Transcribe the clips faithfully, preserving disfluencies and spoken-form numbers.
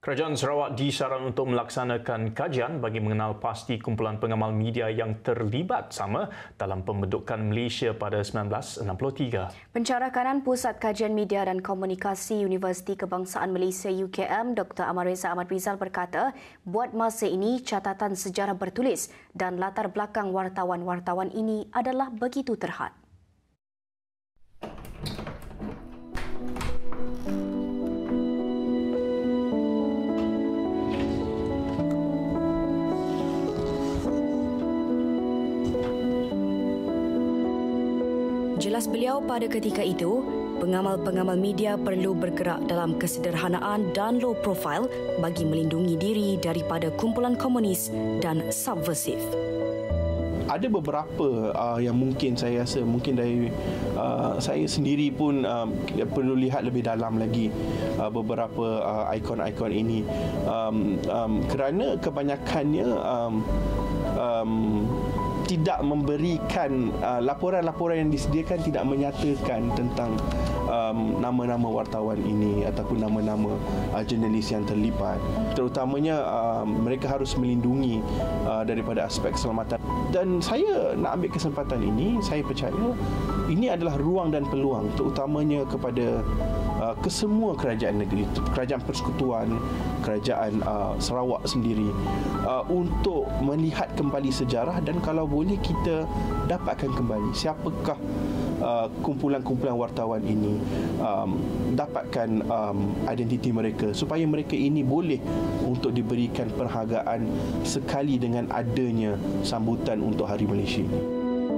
Kerajaan Sarawak disyarat untuk melaksanakan kajian bagi mengenal pasti kumpulan pengamal media yang terlibat sama dalam pembentukan Malaysia pada sembilan belas enam puluh tiga. Pencara Kanan Pusat Kajian Media dan Komunikasi Universiti Kebangsaan Malaysia U K M, Doktor Amar Reza Ahmad Rizal berkata, buat masa ini catatan sejarah bertulis dan latar belakang wartawan-wartawan ini adalah begitu terhad. Jelas beliau pada ketika itu, pengamal-pengamal media perlu bergerak dalam kesederhanaan dan low profile bagi melindungi diri daripada kumpulan komunis dan subversif. Ada beberapa uh, yang mungkin saya rasa mungkin dari uh, saya sendiri pun uh, perlu lihat lebih dalam lagi uh, beberapa uh, ikon-ikon ini um, um, kerana kebanyakannya um, um, tidak memberikan uh, laporan-laporan yang disediakan tidak menyatakan tentang um, nama-nama wartawan ini ataupun nama-nama uh, jurnalis yang terlibat. Terutamanya uh, mereka harus melindungi uh, daripada aspek keselamatan. Dan saya nak ambil kesempatan ini, saya percaya ini adalah ruang dan peluang terutamanya kepada uh, kesemua kerajaan negeri, kerajaan persekutuan, kerajaan uh, Sarawak sendiri uh, untuk melihat kembali sejarah dan kalau boleh kita dapatkan kembali siapakah uh, kumpulan-kumpulan wartawan ini, um, dapatkan um, identiti mereka supaya mereka ini boleh untuk diberikan penghargaan sekali dengan adanya sambutan untuk Hari Malaysia ini.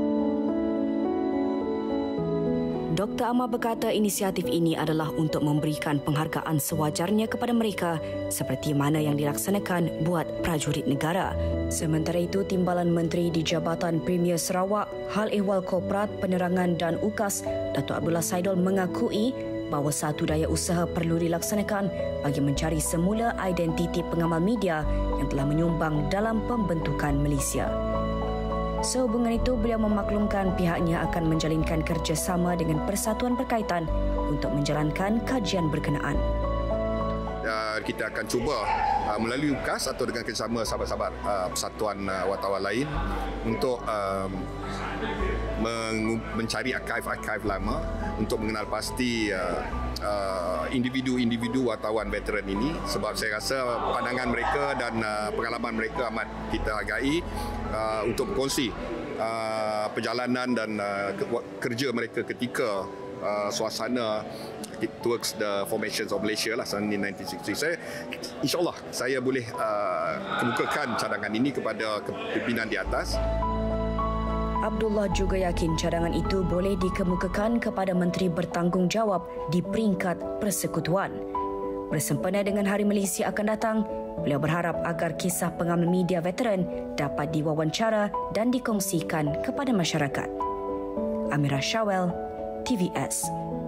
Doktor Amar berkata inisiatif ini adalah untuk memberikan penghargaan sewajarnya kepada mereka seperti mana yang dilaksanakan buat prajurit negara. Sementara itu, Timbalan Menteri di Jabatan Premier Sarawak, Hal Ehwal Korporat, Penerangan dan UKAS, Datuk Abdullah Saidul mengakui bahawa satu daya usaha perlu dilaksanakan bagi mencari semula identiti pengamal media yang telah menyumbang dalam pembentukan Malaysia. Sehubungan itu, beliau memaklumkan pihaknya akan menjalinkan kerjasama dengan persatuan berkaitan untuk menjalankan kajian berkenaan. Uh, kita akan cuba uh, melalui UKAS atau dengan kerjasama sahabat-sahabat uh, persatuan uh, wartawan lain untuk uh, men- mencari arkaif-arkaif lama untuk mengenal pasti uh, uh, individu-individu wartawan veteran ini, sebab saya rasa pandangan mereka dan uh, pengalaman mereka amat kita hargai uh, untuk berkongsi uh, perjalanan dan uh, kerja mereka ketika uh, suasana towards the formations of Malaysia lah in nineteen sixty. Saya insyaAllah saya boleh uh, kemukakan cadangan ini kepada pimpinan di atas. Abdullah juga yakin cadangan itu boleh dikemukakan kepada menteri bertanggungjawab di peringkat persekutuan. Bersempena dengan Hari Malaysia akan datang, beliau berharap agar kisah pengamal media veteran dapat diwawancara dan dikongsikan kepada masyarakat. Amira Shawel, T V S.